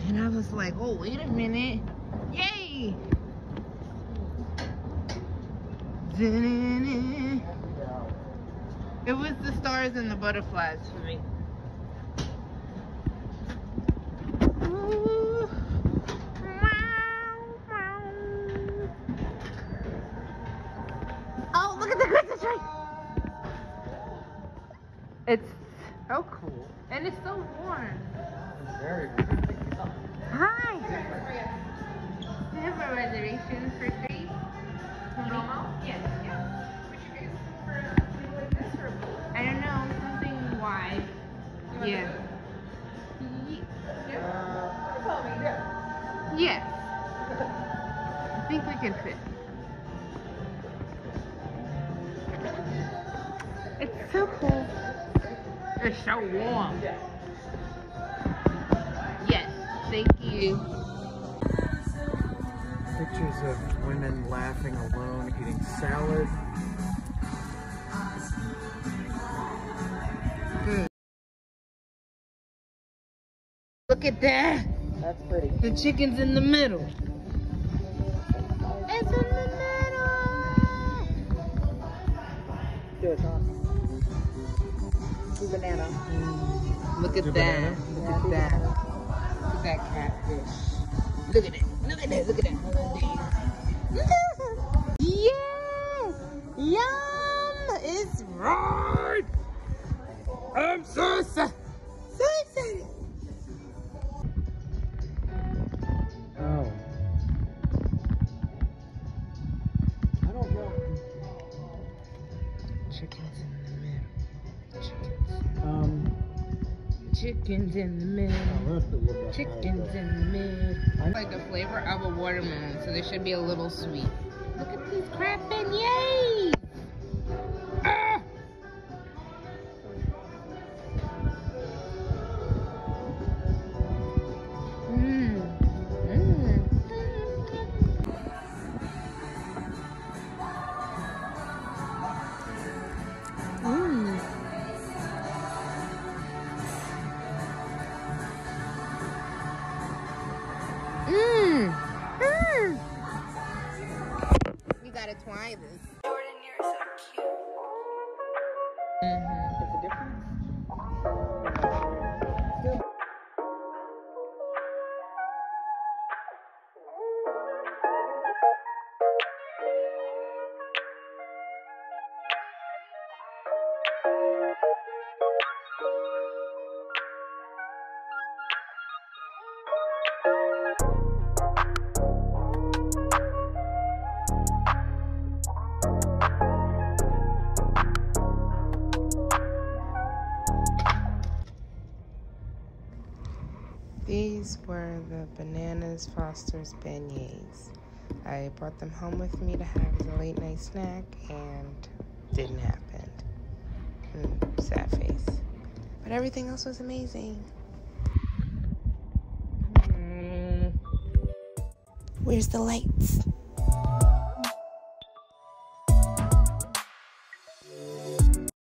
And I was like, oh, wait a minute. Yay! It was the stars and the butterflies for me. Ooh. Oh, look at the Christmas tree! It's so cool. And it's so warm. Very good. Hi! Do you have a reservation for three? Normal? Yes, yeah. Would you guys prefer something like this or a boat? I don't know, something wide. Yeah. Tell me, yeah. Yes. I think we can fit. It's so cool. It's so warm. Yes, thank you. Pictures of women laughing alone, eating salad. Look at that. That's pretty. The chicken's in the middle. It's in the middle. Good, huh? The banana. Look at The that. banana? Look at that. Look at that catfish. Look at it. Look at that. Look at that. Yes! Yum! It's right! I'm so excited. So excited. Oh. I don't know. Chickens in the middle. Chickens in the middle. Chickens in the middle. Like the flavor of a watermelon, so they should be a little sweet. Look at these crab beignets! Ah! Mmm. Mmm. Mmm. Mmm. Mmm. You gotta try this. Jordan, you're so cute. Mm-hmm. What's the difference? These were the Bananas Foster's beignets. I brought them home with me to have as a late night snack, and didn't happen. Sad face. But everything else was amazing. Where's the lights?